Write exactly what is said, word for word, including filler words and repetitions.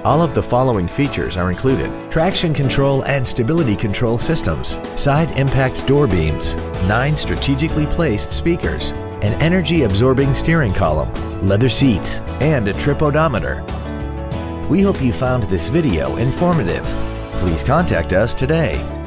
All of the following features are included: traction control and stability control systems, side impact door beams, nine strategically placed speakers, an energy-absorbing steering column, leather seats, and a trip odometer. We hope you found this video informative. Please contact us today.